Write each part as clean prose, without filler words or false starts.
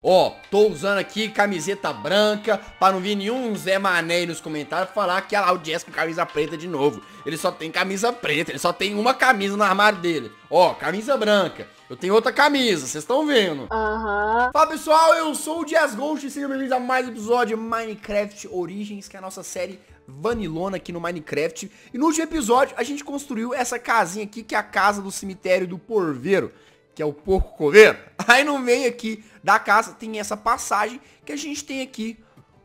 Ó, tô usando aqui camiseta branca, pra não vir nenhum Zé Mané aí nos comentários falar que o Jazz com camisa preta de novo. Ele só tem camisa preta, ele só tem uma camisa no armário dele. Ó, camisa branca. Eu tenho outra camisa, vocês estão vendo. Fala pessoal, eu sou o Jazz Ghost e sejam bem-vindos a mais um episódio de Minecraft Origins, que é a nossa série vanilona aqui no Minecraft. E no último episódio a gente construiu essa casinha aqui, que é a casa do cemitério do Porveiro, que é o porco coveiro. Aí no meio aqui da casa tem essa passagem que a gente tem aqui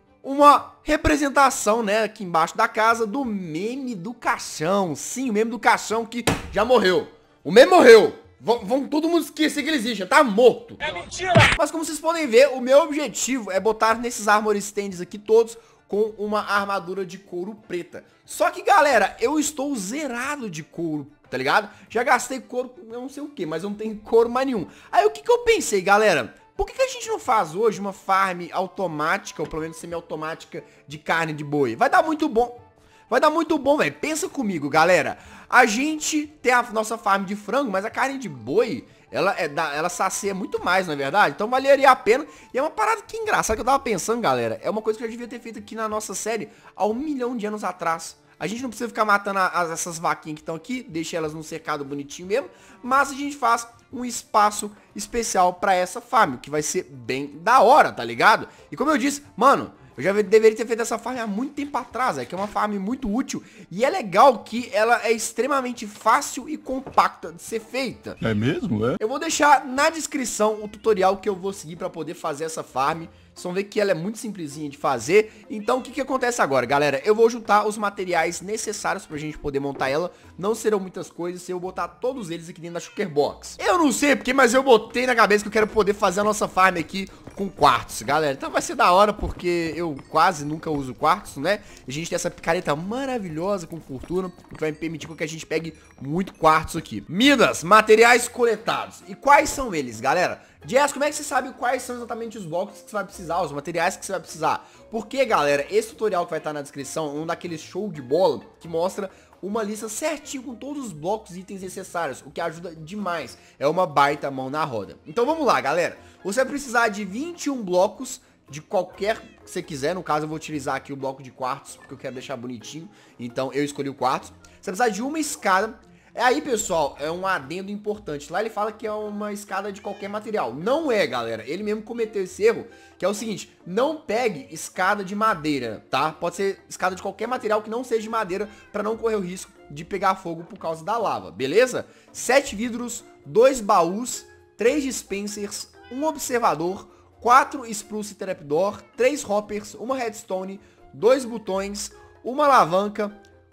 uma representação, né, aqui embaixo da casa do meme do caixão. Sim, o meme do caixão que já morreu. O meme morreu. Vão todo mundo esquecer que ele existe, tá morto. É mentira! Mas como vocês podem ver, o meu objetivo é botar nesses armor stands aqui todos com uma armadura de couro preta. Só que, galera, eu estou zerado de couro, tá ligado? Já gastei couro, eu não sei o que, mas eu não tenho couro mais nenhum. Aí o que eu pensei, galera? Por que a gente não faz hoje uma farm automática, ou pelo menos semi-automática, de carne de boi? Vai dar muito bom. Vai dar muito bom, velho. Pensa comigo, galera. A gente tem a nossa farm de frango, mas a carne de boi, ela sacia muito mais, não é verdade? Então valeria a pena. E é uma parada que engraçada que eu tava pensando, galera. É uma coisa que eu já devia ter feito aqui na nossa série há 1 milhão de anos atrás. A gente não precisa ficar matando essas vaquinhas que estão aqui, deixa elas num cercado bonitinho mesmo, mas a gente faz um espaço especial pra essa farm, que vai ser bem da hora, tá ligado? E como eu disse, mano, eu já deveria ter feito essa farm há muito tempo atrás, que é uma farm muito útil. E é legal que ela é extremamente fácil e compacta de ser feita. É mesmo, é? Eu vou deixar na descrição o tutorial que eu vou seguir pra poder fazer essa farm. Vocês vão ver que ela é muito simplesinha de fazer. Então o que acontece agora, galera? Eu vou juntar os materiais necessários pra gente poder montar ela. Não serão muitas coisas, eu vou botar todos eles aqui dentro da Shulker Box. Eu não sei porque, mas eu botei na cabeça que eu quero poder fazer a nossa farm aqui com quartzo, galera. Então vai ser da hora, porque eu quase nunca uso quartzo, né? A gente tem essa picareta maravilhosa com fortuna, que vai me permitir que a gente pegue muito quartzo aqui. Midas, materiais coletados. E quais são eles, galera? Jazz, como é que você sabe quais são exatamente os blocos que você vai precisar, os materiais que você vai precisar? Porque, galera, esse tutorial que vai estar na descrição é um daqueles show de bola que mostra uma lista certinho com todos os blocos e itens necessários, o que ajuda demais. É uma baita mão na roda. Então vamos lá, galera. Você vai precisar de 21 blocos de qualquer que você quiser. No caso, eu vou utilizar aqui o bloco de quartzo, porque eu quero deixar bonitinho. Então eu escolhi o quartzo. Você vai precisar de uma escada. Aí, pessoal, é um adendo importante. Lá ele fala que é uma escada de qualquer material. Não é, galera. Ele mesmo cometeu esse erro, que é o seguinte: não pegue escada de madeira, tá? Pode ser escada de qualquer material que não seja de madeira, pra não correr o risco de pegar fogo por causa da lava, beleza? 7 vidros, 2 baús, 3 dispensers, 1 observador, 4 spruce trapdoor, 3 hoppers, 1 redstone, 2 botões, 1 alavanca,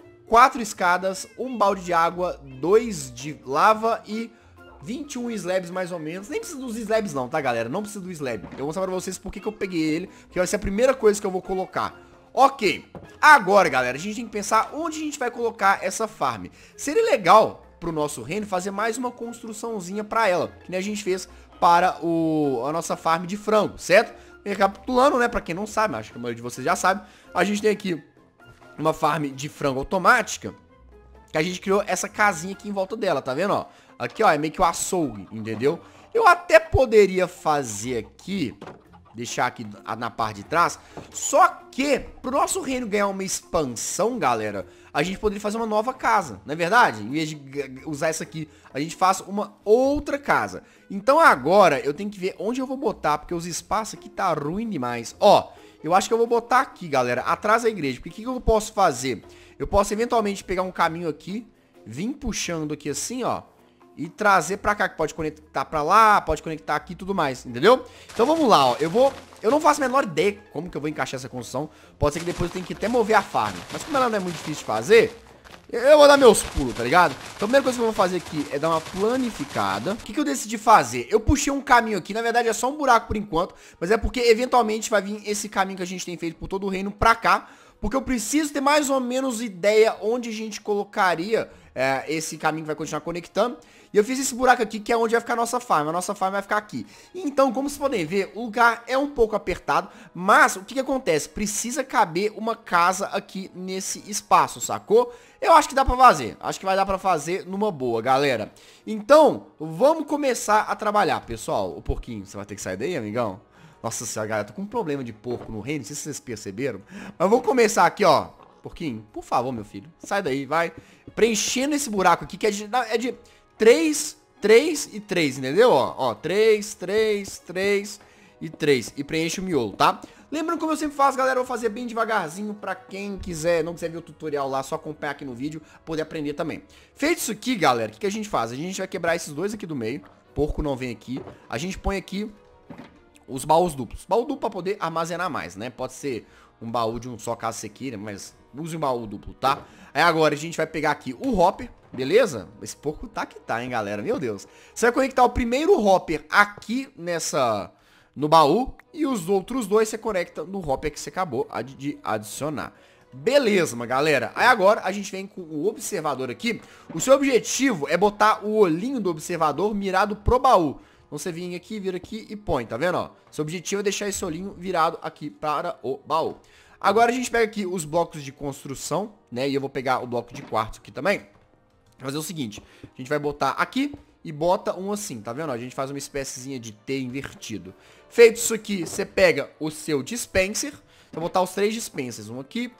4 escadas, 1 balde de água, 2 de lava e 21 slabs mais ou menos. Nem precisa dos slabs não, tá, galera? Não precisa do slab. Eu vou mostrar pra vocês por que eu peguei ele, que vai ser a primeira coisa que eu vou colocar. Ok, agora, galera, a gente tem que pensar onde a gente vai colocar essa farm. Seria legal pro nosso reino fazer mais uma construçãozinha pra ela, que nem a gente fez para a nossa farm de frango, certo? Recapitulando, né, pra quem não sabe, acho que a maioria de vocês já sabe, a gente tem aqui uma farm de frango automática, que a gente criou essa casinha aqui em volta dela, tá vendo, ó? Aqui, ó, é meio que o açougue, entendeu? Eu até poderia fazer aqui, deixar aqui na parte de trás, só que pro nosso reino ganhar uma expansão, galera, a gente poderia fazer uma nova casa, não é verdade? Em vez de usar essa aqui, a gente faz uma outra casa. Então agora eu tenho que ver onde eu vou botar, porque os espaços aqui tá ruim demais. Ó, eu acho que eu vou botar aqui, galera, atrás da igreja. Porque o que eu posso fazer? Eu posso eventualmente pegar um caminho aqui, vir puxando aqui assim, ó, e trazer pra cá, que pode conectar pra lá, pode conectar aqui e tudo mais, entendeu? Então vamos lá, ó, eu não faço a menor ideia como que eu vou encaixar essa construção. Pode ser que depois eu tenha que até mover a farm, mas como ela não é muito difícil de fazer, eu vou dar meus pulos, tá ligado? Então a primeira coisa que eu vou fazer aqui é dar uma planificada. O que eu decidi fazer? Eu puxei um caminho aqui, na verdade é só um buraco por enquanto, mas é porque eventualmente vai vir esse caminho que a gente tem feito por todo o reino pra cá, porque eu preciso ter mais ou menos ideia onde a gente colocaria esse caminho que vai continuar conectando. E eu fiz esse buraco aqui, que é onde vai ficar a nossa farm. A nossa farm vai ficar aqui. Então, como vocês podem ver, o lugar é um pouco apertado. Mas, o que acontece? Precisa caber uma casa aqui nesse espaço, sacou? Eu acho que dá pra fazer. Acho que vai dar pra fazer numa boa, galera. Então, vamos começar a trabalhar, pessoal. O porquinho, você vai ter que sair daí, amigão? Nossa senhora, galera, tô com um problema de porco no reino, não sei se vocês perceberam. Mas vamos começar aqui, ó. Porquinho, por favor, meu filho, sai daí, vai. Preenchendo esse buraco aqui, que é de 3, 3 e 3, entendeu? Ó, 3, 3, 3 e 3. E preenche o miolo, tá? Lembrando, como eu sempre faço, galera, eu vou fazer bem devagarzinho pra quem quiser, não quiser ver o tutorial lá, só acompanhar aqui no vídeo, poder aprender também. Feito isso aqui, galera, o que a gente faz? A gente vai quebrar esses dois aqui do meio, porco não vem aqui. A gente põe aqui os baús duplos. Baú duplo pra poder armazenar mais, né? Pode ser um baú de um só caso você queira, mas use um baú duplo, tá? Aí agora a gente vai pegar aqui o hopper, beleza? Esse porco tá que tá, hein, galera? Meu Deus. Você vai conectar o primeiro hopper aqui no baú e os outros dois você conecta no hopper que você acabou de adicionar. Beleza, galera. Aí agora a gente vem com o observador aqui. O seu objetivo é botar o olhinho do observador mirado pro baú. Então você vem aqui, vira aqui e põe, tá vendo, ó? Seu objetivo é deixar esse olhinho virado aqui para o baú. Agora a gente pega aqui os blocos de construção, né? E eu vou pegar o bloco de quartzo aqui também. Vou fazer o seguinte, a gente vai botar aqui e bota um assim, tá vendo? A gente faz uma espéciezinha de T invertido. Feito isso aqui, você pega o seu dispenser. Você vai botar os 3 dispensers. Um aqui.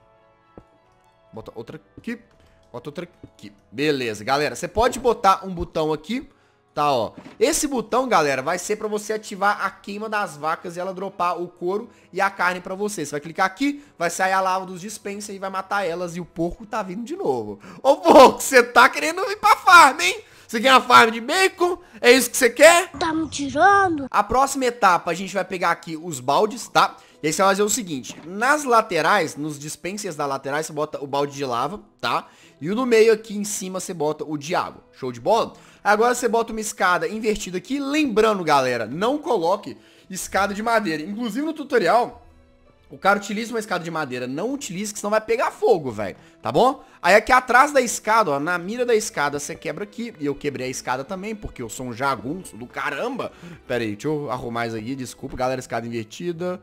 Bota outra aqui. Bota outra aqui. Beleza, galera. Você pode botar um botão aqui. Tá, ó. Esse botão, galera, vai ser pra você ativar a queima das vacas e ela dropar o couro e a carne pra você. Você vai clicar aqui, vai sair a lava dos dispensers e vai matar elas e o porco tá vindo de novo. Ô, porco, você tá querendo ir pra farm, hein? Você quer uma farm de bacon? É isso que você quer? Tá me tirando? A próxima etapa, a gente vai pegar aqui os baldes, tá? E aí você vai fazer o seguinte, nas laterais, nos dispensers da laterais, você bota o balde de lava, tá? E no meio aqui em cima você bota o de água. Show de bola? Agora você bota uma escada invertida aqui. Lembrando, galera, não coloque escada de madeira. Inclusive no tutorial, o cara utiliza uma escada de madeira. Não utilize, que senão vai pegar fogo, velho. Tá bom? Aí aqui atrás da escada, ó, na mira da escada, você quebra aqui. E eu quebrei a escada também, porque eu sou um jagunço do caramba. Pera aí, deixa eu arrumar isso aqui. Desculpa, galera, escada invertida.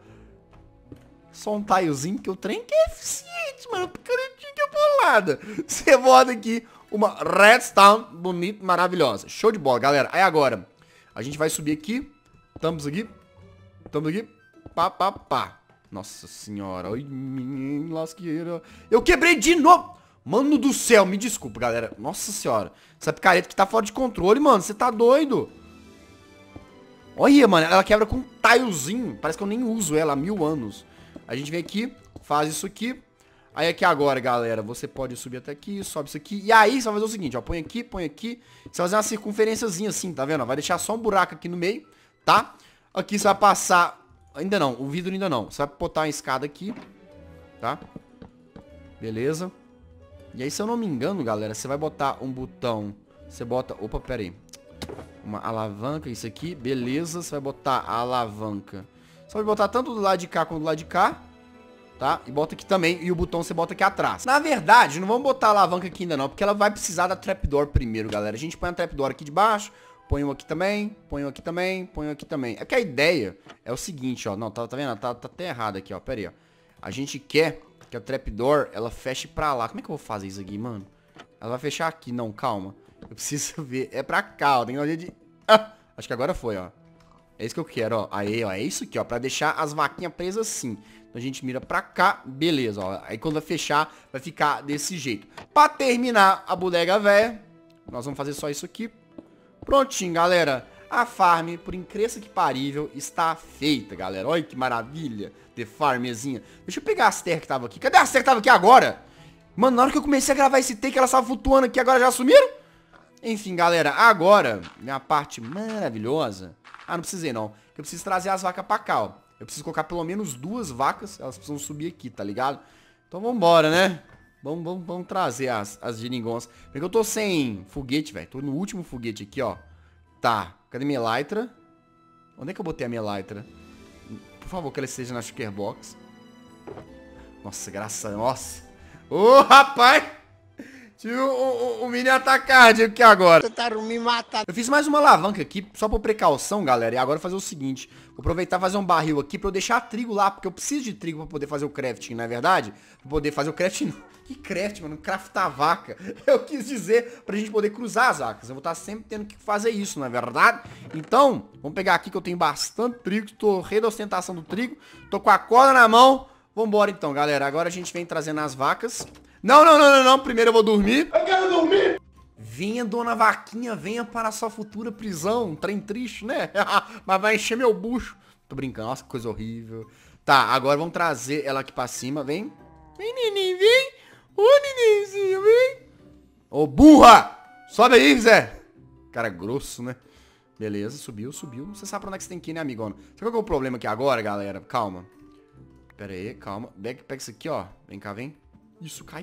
Só um tilezinho, que o trem que é eficiente, mano. Picaretinha que é bolada. Você bota aqui uma redstone bonita, maravilhosa. Show de bola, galera. Aí agora, a gente vai subir aqui. Estamos aqui. Estamos aqui. Pá, pá, pá. Nossa senhora. Ai, menino lasqueira. Eu quebrei de novo. Mano do céu, me desculpa, galera. Nossa senhora. Essa picareta que tá fora de controle, mano. Você tá doido. Olha, mano. Ela quebra com um tilezinho. Parece que eu nem uso ela há 1000 anos. A gente vem aqui, faz isso aqui. Aí aqui agora, galera, você pode subir até aqui, sobe isso aqui. E aí você vai fazer o seguinte, ó, põe aqui, põe aqui. Você vai fazer uma circunferênciazinha assim, tá vendo? Vai deixar só um buraco aqui no meio, tá? Aqui você vai passar... Ainda não, o vidro ainda não. Você vai botar uma escada aqui, tá? Beleza. E aí, se eu não me engano, galera, você vai botar um botão. Você bota... Opa, pera aí. Uma alavanca, isso aqui. Beleza, você vai botar a alavanca. Você pode botar tanto do lado de cá quanto do lado de cá. Tá? E bota aqui também. E o botão você bota aqui atrás. Na verdade, não vamos botar a alavanca aqui ainda não. Porque ela vai precisar da trapdoor primeiro, galera. A gente põe a trapdoor aqui de baixo. Põe um aqui também. Põe um aqui também. Põe um aqui também. É que a ideia é o seguinte, ó. Não, tá vendo? Tá até errado aqui, ó. Pera aí, ó. A gente quer que a trapdoor, ela feche pra lá. Como é que eu vou fazer isso aqui, mano? Ela vai fechar aqui. Não, calma. Eu preciso ver. É pra cá, ó. Tem que de... acho que agora foi, ó. É isso que eu quero, ó. Aí, ó. É isso aqui, ó. Pra deixar as vaquinhas presas assim. Então a gente mira pra cá. Beleza, ó. Aí quando vai fechar, vai ficar desse jeito. Pra terminar a bodega velha, nós vamos fazer só isso aqui. Prontinho, galera. A farm, por incrível que parível, está feita, galera. Olha que maravilha de farmzinha. Deixa eu pegar as terras que estavam aqui. Cadê as terras que estavam aqui agora? Mano, na hora que eu comecei a gravar esse take, elas estavam flutuando aqui. Agora já sumiram? Enfim, galera. Agora, minha parte maravilhosa... Ah, não precisei não. Eu preciso trazer as vacas pra cá, ó. Eu preciso colocar pelo menos 2 vacas. Elas precisam subir aqui, tá ligado? Então vambora, né? Vamos trazer as geringonças. Porque eu tô sem foguete, velho. Tô no último foguete aqui, ó. Tá. Cadê minha elytra? Onde é que eu botei a minha elytra? Por favor, que ela esteja na sugar box. Nossa, graça. Nossa. Ô, rapaz! Tive um mini ataque cardíaco aqui agora. Tentaram me matar. Eu fiz mais uma alavanca aqui, só por precaução, galera. E agora fazer o seguinte. Vou aproveitar e fazer um barril aqui pra eu deixar trigo lá. Porque eu preciso de trigo pra poder fazer o crafting, não é verdade? Pra poder fazer o crafting... Que craft, mano? Craftar vaca. Eu quis dizer pra gente poder cruzar as vacas. Eu vou estar sempre tendo que fazer isso, não é verdade? Então, vamos pegar aqui que eu tenho bastante trigo. Tô rei da ostentação do trigo. Tô com a corda na mão. Vambora então, galera. Agora a gente vem trazendo as vacas. Não. Primeiro eu vou dormir. Eu quero dormir. Venha, dona vaquinha, venha para a sua futura prisão. Um trem triste, né? Mas vai encher meu bucho. Tô brincando. Nossa, que coisa horrível. Tá, agora vamos trazer ela aqui pra cima. Vem. Vem, neném, vem. Ô, nenenzinho, vem. Ô, burra. Sobe aí, Zé. Cara grosso, né? Beleza, subiu. Você sabe pra onde é que você tem que ir, né, amigona? Sabe qual que é o problema aqui agora, galera? Calma. Pera aí, calma. Pega isso aqui, ó. Vem cá, vem. Isso, cai.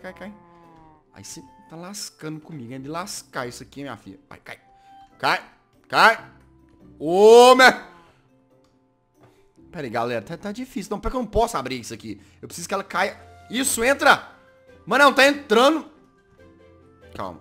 Aí você tá lascando comigo, é de lascar isso aqui, minha filha. Vai, cai. Ô, meu... Pera aí, galera, tá difícil. Não, porque eu não posso abrir isso aqui. Eu preciso que ela caia. Isso, entra. Mano, não, tá entrando. Calma.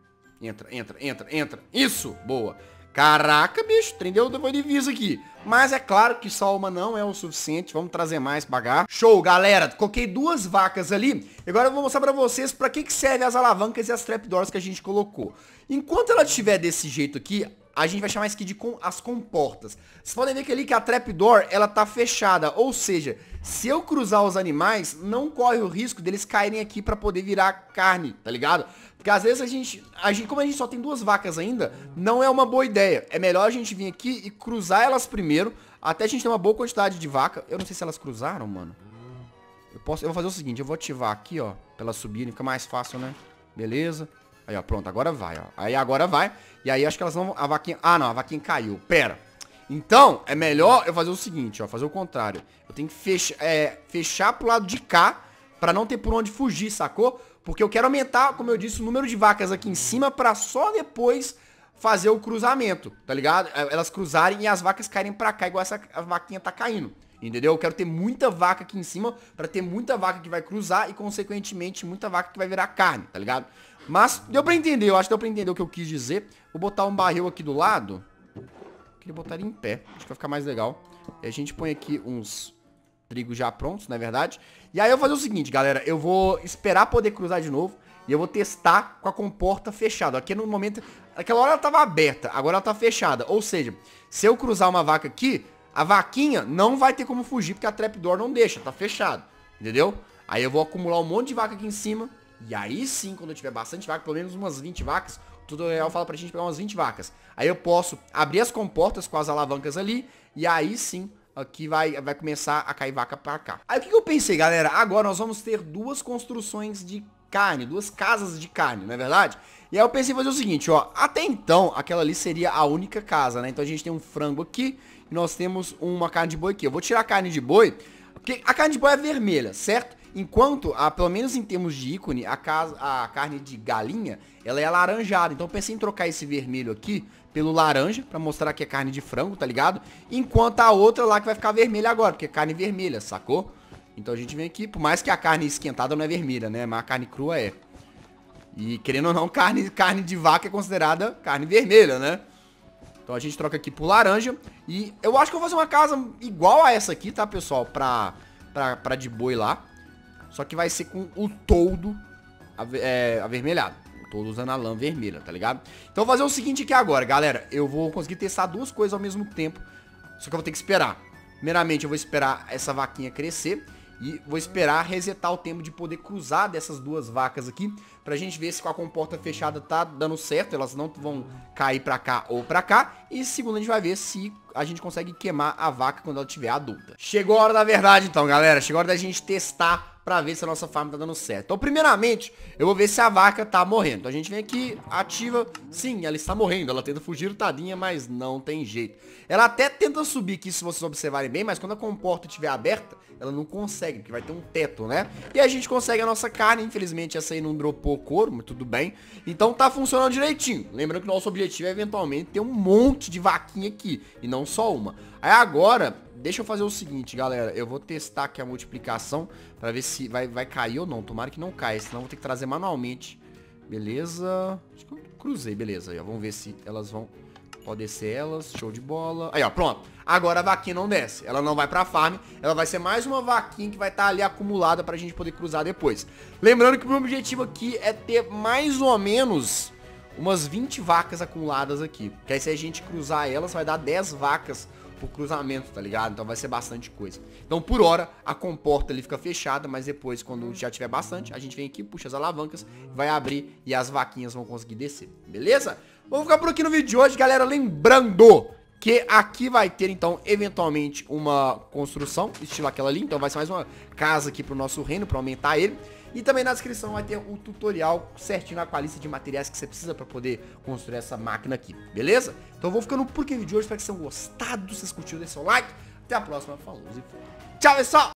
Entra. Isso, boa. Caraca, bicho, entendeu? Depois de viso aqui. Mas é claro que só uma não é o suficiente. Vamos trazer mais pra cá. Show, galera. Coloquei 2 vacas ali. Agora eu vou mostrar pra vocês pra que servem as alavancas e as trapdoors que a gente colocou. Enquanto ela estiver desse jeito aqui, a gente vai chamar isso aqui de as comportas. Vocês podem ver que ali que a trapdoor, ela tá fechada. Ou seja, se eu cruzar os animais, não corre o risco deles caírem aqui pra poder virar carne, tá ligado? Porque às vezes a gente, como a gente só tem 2 vacas ainda, não é uma boa ideia. É melhor a gente vir aqui e cruzar elas primeiro, até a gente ter uma boa quantidade de vaca. Eu não sei se elas cruzaram, mano. Eu vou fazer o seguinte, eu vou ativar aqui, ó, pra elas subirem, fica mais fácil, né? Beleza. Aí, ó, pronto, agora vai, ó. Aí agora vai. E aí acho que elas vão... A vaquinha... Ah, não, a vaquinha caiu. Pera. Então, é melhor eu fazer o seguinte, ó. Fazer o contrário. Eu tenho que fechar pro lado de cá pra não ter por onde fugir, sacou? Porque eu quero aumentar, como eu disse, o número de vacas aqui em cima pra só depois fazer o cruzamento, tá ligado? Elas cruzarem e as vacas caírem pra cá, igual essa vaquinha tá caindo. Entendeu? Eu quero ter muita vaca aqui em cima pra ter muita vaca que vai cruzar e, consequentemente, muita vaca que vai virar carne, tá ligado? Mas deu pra entender, eu acho que deu pra entender o que eu quis dizer. Vou botar um barril aqui do lado. Queria botar ele em pé, acho que vai ficar mais legal. E a gente põe aqui uns trigos já prontos, não é verdade? E aí eu vou fazer o seguinte, galera. Eu vou esperar poder cruzar de novo. E eu vou testar com a comporta fechada. Aqui no momento, naquela hora ela tava aberta, agora ela tá fechada. Ou seja, se eu cruzar uma vaca aqui, a vaquinha não vai ter como fugir, porque a trapdoor não deixa, tá fechado. Entendeu? Aí eu vou acumular um monte de vaca aqui em cima. E aí sim, quando eu tiver bastante vaca, pelo menos umas 20 vacas, o tutorial fala pra gente pegar umas 20 vacas. Aí eu posso abrir as comportas com as alavancas ali, e aí sim, aqui vai começar a cair vaca pra cá. Aí o que eu pensei, galera? Agora nós vamos ter 2 construções de carne, 2 casas de carne, não é verdade? E aí eu pensei em fazer o seguinte, ó, até então, aquela ali seria a única casa, né? Então a gente tem um frango aqui, e nós temos uma carne de boi aqui. Eu vou tirar a carne de boi, porque a carne de boi é vermelha, certo? Enquanto, pelo menos em termos de ícone, a carne de galinha, ela é alaranjada. Então eu pensei em trocar esse vermelho aqui pelo laranja, pra mostrar que é carne de frango, tá ligado? Enquanto a outra lá que vai ficar vermelha agora, porque é carne vermelha, sacou? Então a gente vem aqui, por mais que a carne esquentada não é vermelha, né? Mas a carne crua é. E querendo ou não, carne de vaca é considerada carne vermelha, né? Então a gente troca aqui por laranja. E eu acho que eu vou fazer uma casa igual a essa aqui, tá, pessoal? Pra de boi lá. Só que vai ser com o toldo avermelhado. O toldo usando a lã vermelha, tá ligado? Então eu vou fazer o seguinte aqui agora, galera. Eu vou conseguir testar 2 coisas ao mesmo tempo. Só que eu vou ter que esperar. Primeiramente eu vou esperar essa vaquinha crescer. E vou esperar resetar o tempo de poder cruzar dessas 2 vacas aqui. Pra gente ver se com a comporta fechada tá dando certo. Elas não vão cair pra cá ou pra cá. E segundo, a gente vai ver se a gente consegue queimar a vaca quando ela estiver adulta. Chegou a hora da verdade então, galera. Chegou a hora da gente testar pra ver se a nossa farm tá dando certo. Então, primeiramente, eu vou ver se a vaca tá morrendo. Então, a gente vem aqui, ativa. Sim, ela está morrendo. Ela tenta fugir, tadinha, mas não tem jeito. Ela até tenta subir aqui, se vocês observarem bem, mas quando a comporta estiver aberta, ela não consegue, porque vai ter um teto, né? E a gente consegue a nossa carne. Infelizmente, essa aí não dropou couro, mas tudo bem. Então, tá funcionando direitinho. Lembrando que o nosso objetivo é, eventualmente, ter um monte de vaquinha aqui, e não só uma. Aí, agora... Deixa eu fazer o seguinte, galera. Eu vou testar aqui a multiplicação pra ver se vai cair ou não. Tomara que não caia, senão eu vou ter que trazer manualmente Beleza. Acho que eu cruzei, beleza. Aí, ó, vamos ver se elas vão... Pode descer elas, show de bola. Aí, ó, pronto. Agora a vaquinha não desce. Ela não vai pra farm. Ela vai ser mais uma vaquinha que vai estar ali acumulada pra gente poder cruzar depois. Lembrando que o meu objetivo aqui é ter mais ou menos umas 20 vacas acumuladas aqui. Que aí se a gente cruzar elas, vai dar 10 vacas por cruzamento, tá ligado? Então vai ser bastante coisa. Então por hora a comporta ali fica fechada, mas depois quando já tiver bastante, a gente vem aqui, puxa as alavancas, vai abrir e as vaquinhas vão conseguir descer, beleza? Vamos ficar por aqui no vídeo de hoje, galera, lembrando que aqui vai ter então eventualmente uma construção, estilo aquela ali, então vai ser mais uma casa aqui pro nosso reino, pra aumentar ele. E também na descrição vai ter o tutorial certinho com a lista de materiais que você precisa para poder construir essa máquina aqui, beleza? Então eu vou ficando por aqui no vídeo de hoje, espero que vocês tenham gostado, se vocês curtiram, deixa seu like. Até a próxima, falou e fui. Tchau, pessoal!